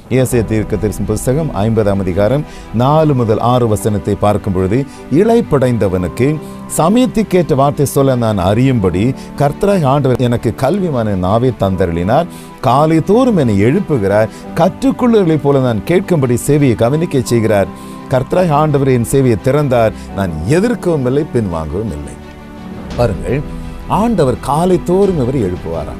ஏசாயா தீர்க்கதரிசன புத்தகம் 50ஆம் அதிகாரம் 4 முதல் 6 வசனத்தை பார்க்கும் பொழுது, இளைப்படைந்தவனுக்கு சமயத்துக்கேற்ற வார்த்தை சொல்ல நான் அறியும்படி கர்த்தராகிய ஆண்டவர் எனக்கு கல்விமான நாவை தந்தருளினார். காலை தோறும் என்னை எழுப்புகிறார். கற்றுக்கொள்ளுதலைப் போல நான் கேட்கும்படி செவியை கவனிக்க செய்கிறார். கர்த்தராகிய ஆண்டவர் என் செவியை திறந்தார். நான் எதிர்க்கவும் இல்லை, பின்வாங்கவும் இல்லை. பாருங்கள், ஆண்டவர் காலை தோறும் இவர் எழுப்புவாராம்.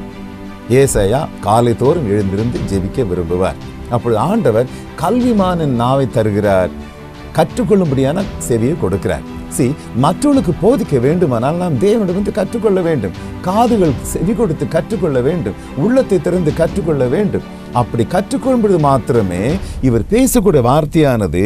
ஏசாயா காலை தோறும் எழுந்திருந்து ஜெபிக்க விரும்புவார். அப்பொழுது ஆண்டவர் கல்விமான நாவை தருகிறார், கற்றுக்கொள்ளும்படியான செவியை கொடுக்கிறார். மற்றவர்களுக்கு போதிக்க வேண்டுமானால் நாம் தேவனிடமிருந்து கற்றுக்கொள்ள வேண்டும். காதுகள் செவி கொடுத்து கற்றுக்கொள்ள வேண்டும், உள்ளத்தை திறந்து கற்றுக்கொள்ள வேண்டும். அப்படி கற்றுக்கொள்ளும்போது மாத்திரமே இவர் பேசக்கூடிய வார்த்தையானது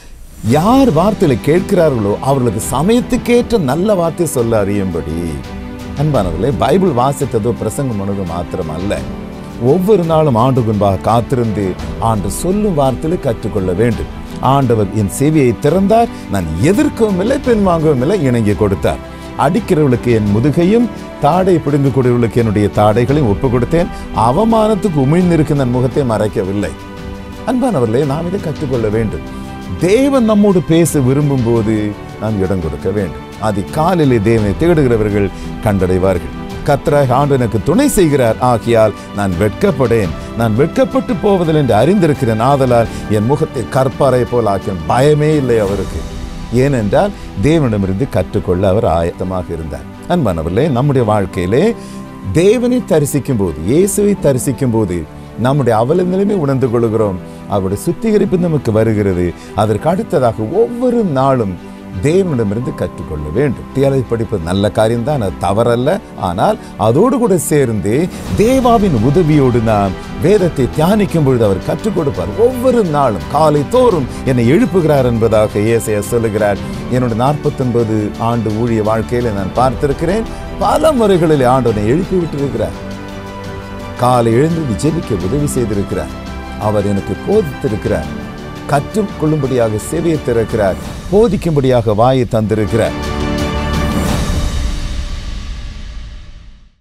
யார் வார்த்தைகளை கேட்கிறார்களோ அவர்களுக்கு சமயத்துக்கேற்ற நல்ல வார்த்தை சொல்ல அறியும்படி. அன்பானவர்களே, பைபிள் வாசித்ததோ பிரசங்கம் பண்ணதோ மாத்திரம் அல்ல, ஒவ்வொரு நாளும் ஆண்டு முன்பாக காத்திருந்து ஆண்டு சொல்லும் வார்த்தையை கற்றுக்கொள்ள வேண்டும். ஆண்டவர் என் செவியை திறந்தார். நான் எதிர்க்கவும் இல்லை, பின்வாங்கவும் இல்லை, இணங்கி கொடுத்தார். அடிக்கிறவர்களுக்கு என் முதுகையும் தாடை பிடுங்கக்கூடியவர்களுக்கு என்னுடைய தாடைகளையும் ஒப்பு கொடுத்தேன். அவமானத்துக்கு உமிழ்ந்திருக்கும் நான் முகத்தை மறைக்கவில்லை. அன்பானவர்களே, நாம் இதை கற்றுக்கொள்ள வேண்டும். தேவன் நம்மோடு பேச விரும்பும் போது நாம் இடம் கொடுக்க வேண்டும். அதிகாலையிலே தேவனை தேடுகிறவர்கள் கண்டடைவார்கள். கர்த்தராகிய ஆண்டவர் எனக்கு துணை செய்கிறார், ஆகையால் நான் வெட்கப்படேன். நான் வெட்கப்பட்டு போவதில் என்று அறிந்திருக்கிறேன். ஆதலால் என் முகத்தை கற்பாரை போல் ஆக்கின பயமே இல்லை அவருக்கு. ஏனென்றால் தேவனிடமிருந்து கற்றுக்கொள்ள அவர் ஆயத்தமாக இருந்தார். அன்பானவர்களே, நம்முடைய வாழ்க்கையிலே தேவனை தரிசிக்கும் போது, இயேசுவை தரிசிக்கும் போது நம்முடைய அவல நிலைமை உணர்ந்து கொள்கிறோம். அவருடைய சுத்திகரிப்பு நமக்கு வருகிறது. அதற்கு அடுத்ததாக ஒவ்வொரு நாளும் தேவனிடமிருந்து கற்றுக்கொள்ள வேண்டும். தியாலஜி படிப்பது நல்ல காரியம்தான், அது தவறல்ல. ஆனால் அதோடு கூட சேர்ந்து தேவாவின் உதவியோடு நாம் வேதத்தை தியானிக்கும் பொழுது அவர் கற்றுக் கொடுப்பார். ஒவ்வொரு நாளும் காலை தோறும் என்னை எழுப்புகிறார் என்பதாக ஏசாயா சொல்லுகிறார். என்னுடைய 49 ஆண்டு ஊழிய வாழ்க்கையில நான் பார்த்திருக்கிறேன். பல முறைகளில் ஆண்டவனை எழுப்பி விட்டிருக்கிறார். காலை எழுந்து ஜெபிக்க உதவி செய்திருக்கிறார். அவர் எனக்கு போதித்திருக்கிறார். கற்றுக்கொள்ளும்படியாக செவியை திறக்கிறார். போதிக்கும்படியாக வாயை தந்திருக்கிறார்.